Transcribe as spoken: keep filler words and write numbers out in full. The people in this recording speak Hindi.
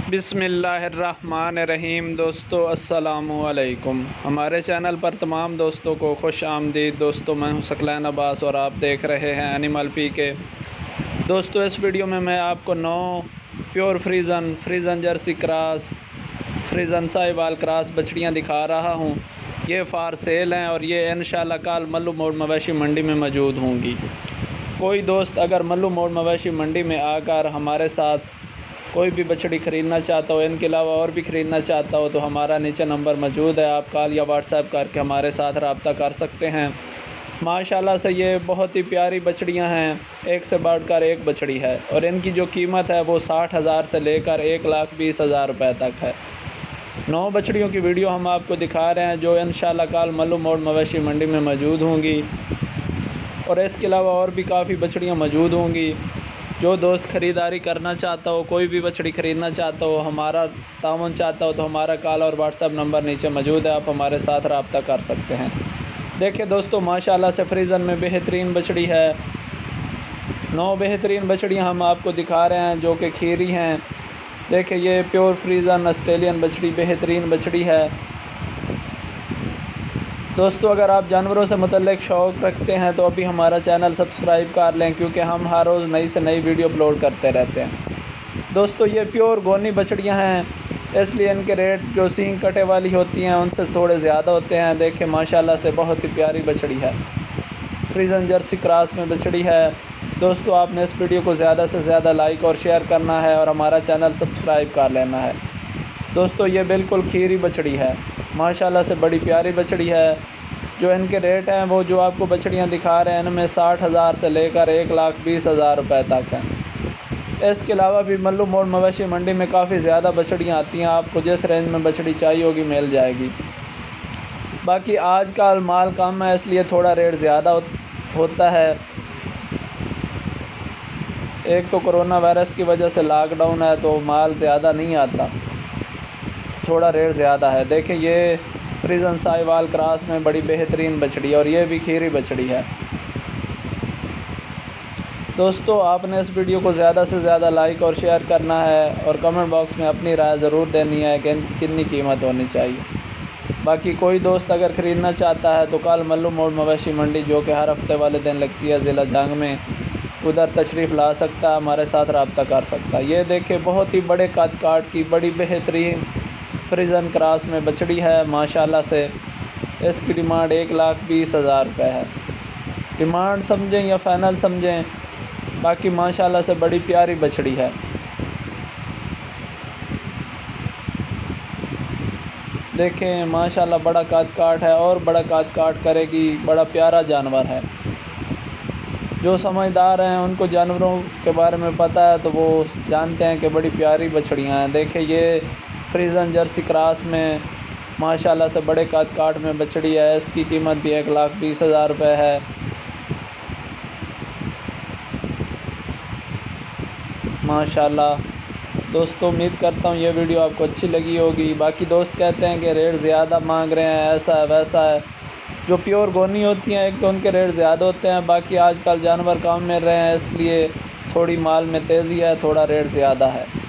बिस्मिल्लाहिर्रहमानिर्रहीम। दोस्तों अस्सलामु अलैकुम। हमारे चैनल पर तमाम दोस्तों को खुश आमदीद। दोस्तों मैं हूं सकलैन अब्बास और आप देख रहे हैं एनिमल पी के। दोस्तों इस वीडियो में मैं आपको नौ pure Friesian Friesian Jersey cross Friesian Sahiwal cross बछड़ियां दिखा रहा हूं। ये फार सेल हैं और ये इंशाल्लाह कल मल्लू मोड़ मवेशी मंडी में मौजूद होंगी। कोई दोस्त अगर मल्लू मोड़ मवेशी मंडी में आकर हमारे साथ कोई भी बछड़ी ख़रीदना चाहता हो, इनके अलावा और भी ख़रीदना चाहता हो, तो हमारा नीचे नंबर मौजूद है। आप कॉल या व्हाट्सएप करके हमारे साथ रब्ता कर सकते हैं। माशाल्लाह से ये बहुत ही प्यारी बछड़ियां हैं, एक से बढ़कर एक बछड़ी है और इनकी जो कीमत है वो साठ हज़ार से लेकर एक लाख बीस हज़ार रुपये तक है। नौ बछड़ियों की वीडियो हम आपको दिखा रहे हैं जो इंशाल्लाह कल मल्लू मोड़ मवेशी मंडी में मौजूद होंगी और इसके अलावा और भी काफ़ी बछड़ियाँ मौजूद होंगी। जो दोस्त ख़रीदारी करना चाहता हो, कोई भी बछड़ी ख़रीदना चाहता हो, हमारा ताउन चाहता हो, तो हमारा कॉल और व्हाट्सएप नंबर नीचे मौजूद है। आप हमारे साथ रब्ता कर सकते हैं। देखिए दोस्तों माशाल्लाह से फ्रीज़न में बेहतरीन बछड़ी है। नौ बेहतरीन बछड़ियां हम आपको दिखा रहे हैं जो कि खीरी हैं। देखिए ये प्योर फ्रीज़न ऑस्ट्रेलियन बछड़ी बेहतरीन बछड़ी है। दोस्तों अगर आप जानवरों से मुतल्लिक़ शौक़ रखते हैं तो अभी हमारा चैनल सब्सक्राइब कर लें, क्योंकि हम हर रोज़ नई से नई वीडियो अपलोड करते रहते हैं। दोस्तों ये प्योर गोनी बछड़ियां हैं, इसलिए इनके रेट जो सींग कटे वाली होती हैं उनसे थोड़े ज़्यादा होते हैं। देखिए माशाल्लाह से बहुत ही प्यारी बछड़ी है, फ्रीज़न जर्सी क्रॉस में बछड़ी है। दोस्तों आपने इस वीडियो को ज़्यादा से ज़्यादा लाइक और शेयर करना है और हमारा चैनल सब्सक्राइब कर लेना है। दोस्तों ये बिल्कुल खीरी बछड़ी है, माशाल्लाह से बड़ी प्यारी बछड़ी है। जो इनके रेट हैं वो जो आपको बछड़ियाँ दिखा रहे हैं इनमें साठ हज़ार से लेकर एक लाख बीस हज़ार रुपये तक हैं। इसके अलावा भी मल्लू मोड़ मवेशी मंडी में काफ़ी ज़्यादा बछड़ियाँ आती हैं, आपको जिस रेंज में बछड़ी चाहिए होगी मिल जाएगी। बाकी आजकल माल कम है इसलिए थोड़ा रेट ज़्यादा होता है। एक तो कोरोना वायरस की वजह से लॉकडाउन है तो माल ज़्यादा नहीं आता, थोड़ा रेट ज़्यादा है। देखिए ये फ्रीज़न साहिवाल क्रॉस में बड़ी बेहतरीन बछड़ी है और ये भी खीरी बछड़ी है। दोस्तों आपने इस वीडियो को ज़्यादा से ज़्यादा लाइक और शेयर करना है और कमेंट बॉक्स में अपनी राय ज़रूर देनी है कि इनकी कितनी कीमत होनी चाहिए। बाकी कोई दोस्त अगर ख़रीदना चाहता है तो कल मल्लू मोड़ मवेशी मंडी जो कि हर हफ्ते वाले दिन लगती है ज़िला जंग में, उधर तशरीफ़ ला सकता है, हमारे साथ रब्ता कर सकता है। ये देखे बहुत ही बड़े कद काट की बड़ी बेहतरीन फ्रीज़न क्रॉस में बछड़ी है। माशाल्लाह से इसकी डिमांड एक लाख बीस हज़ार रुपये है। डिमांड समझें या फ़ाइनल समझें, बाकी माशाल्लाह से बड़ी प्यारी बछड़ी है। देखें माशाल्लाह बड़ा कद काट है और बड़ा कद काट करेगी, बड़ा प्यारा जानवर है। जो समझदार हैं उनको जानवरों के बारे में पता है तो वो जानते हैं कि बड़ी प्यारी बछड़ियाँ हैं। देखें ये फ्रीज़न जर्सी क्रॉस में माशाल्लाह से बड़े कद काट में बछड़ी है। इसकी कीमत भी एक लाख बीस हज़ार रुपये है। माशाल्लाह दोस्तों उम्मीद करता हूँ ये वीडियो आपको अच्छी लगी होगी। बाकी दोस्त कहते हैं कि रेट ज़्यादा मांग रहे हैं, ऐसा है वैसा है। जो प्योर गोनी होती हैं एक तो उनके रेट ज़्यादा होते हैं, बाकी आजकल जानवर कम मिल रहे हैं इसलिए थोड़ी माल में तेज़ी है, थोड़ा रेट ज़्यादा है।